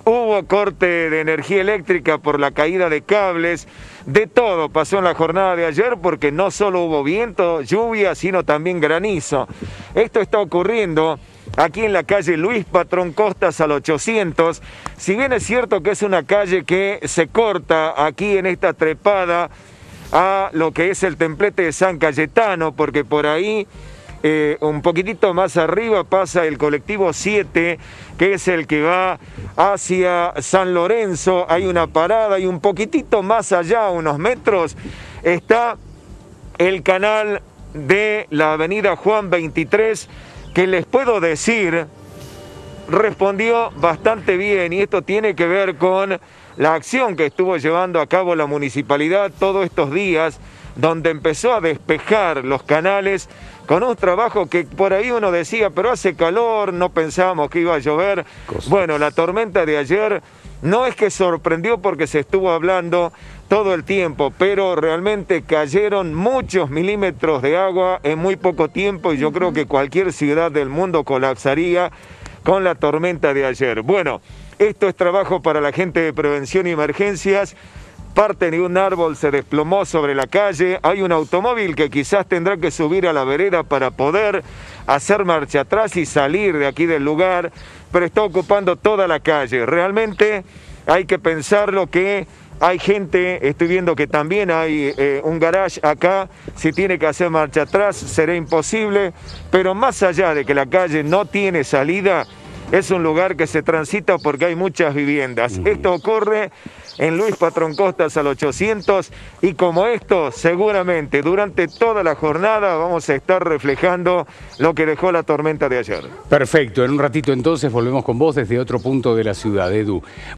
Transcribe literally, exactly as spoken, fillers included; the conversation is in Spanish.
hubo corte de energía eléctrica por la caída de cables, de todo pasó en la jornada de ayer porque no solo hubo viento, lluvia, sino también granizo. Esto está ocurriendo aquí en la calle Luis Patrón Costas al ochocientos. Si bien es cierto que es una calle que se corta aquí en esta trepada a lo que es el templete de San Cayetano, porque por ahí eh, un poquitito más arriba pasa el colectivo siete, que es el que va hacia San Lorenzo, hay una parada y un poquitito más allá, unos metros, está el canal de la avenida Juan veintitrés, que les puedo decir, respondió bastante bien, y esto tiene que ver con la acción que estuvo llevando a cabo la municipalidad todos estos días, donde empezó a despejar los canales con un trabajo que por ahí uno decía, pero hace calor, no pensábamos que iba a llover. Cosa. Bueno, la tormenta de ayer no es que sorprendió porque se estuvo hablando todo el tiempo, pero realmente cayeron muchos milímetros de agua en muy poco tiempo y yo creo que cualquier ciudad del mundo colapsaría con la tormenta de ayer. Bueno, esto es trabajo para la gente de prevención y emergencias. Parte de un árbol se desplomó sobre la calle, hay un automóvil que quizás tendrá que subir a la vereda para poder hacer marcha atrás y salir de aquí del lugar, pero está ocupando toda la calle. Realmente hay que pensarlo que hay gente, estoy viendo que también hay eh, un garage acá, si tiene que hacer marcha atrás será imposible, pero más allá de que la calle no tiene salida, es un lugar que se transita porque hay muchas viviendas. Uh-huh. Esto ocurre en Luis Patrón Costas al ochocientos y como esto seguramente durante toda la jornada vamos a estar reflejando lo que dejó la tormenta de ayer. Perfecto, en un ratito entonces volvemos con vos desde otro punto de la ciudad, Edu.